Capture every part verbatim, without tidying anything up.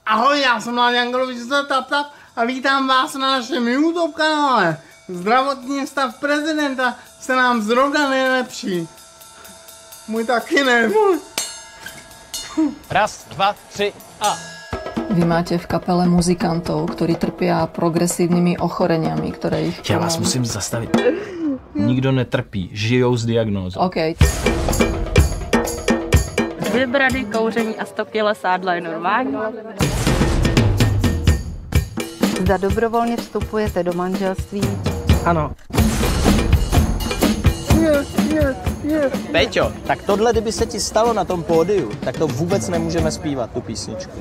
Ahoj, já jsem Láďa Angalovič z Tap Tap a vítám vás na našem YouTube kanále. Zdravotní stav prezidenta se nám zrovna nejlepší. Můj taky ne, můj. Raz, dva, tři a... Vy máte v kapele muzikantov, ktorí trpia progresívnymi ochoreniami, ktoré ich... Já vás musím zastavit. Nikdo netrpí, žijou s diagnózou. OK. Dvě brady, kouření a sto kilo sádla je normální. Zda dobrovolně vstupujete do manželství? Ano. Péťo, tak tohle, kdyby se ti stalo na tom pódiu, tak to vůbec nemůžeme zpívat, tu písničku.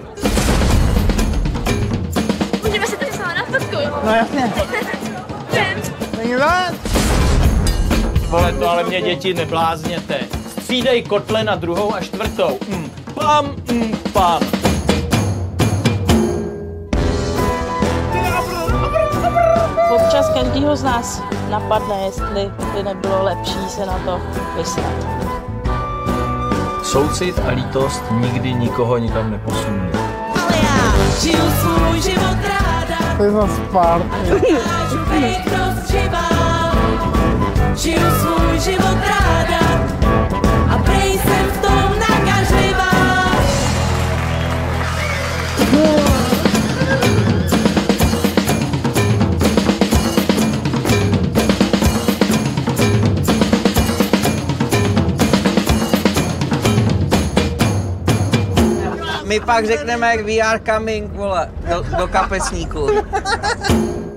Můžeme si tady sama na fotku? No jasně. Není let. Vole, to ale mě děti neblázněte. Střídej kotle na druhou a čtvrtou. Mm, pam, mm, pam. Občas každýho z nás napadne, jestli by nebylo lepší se na to vysrat. Soucit a lítost nikdy nikoho nikam neposunou. Ale já žiju svůj život ráda. To je za Spartu. Dokážu být dost živá. Žiju svůj život ráda. A prej jsem v tom nakažlivá. My pak řekneme, jak V R coming, vole, do, do kapesníku.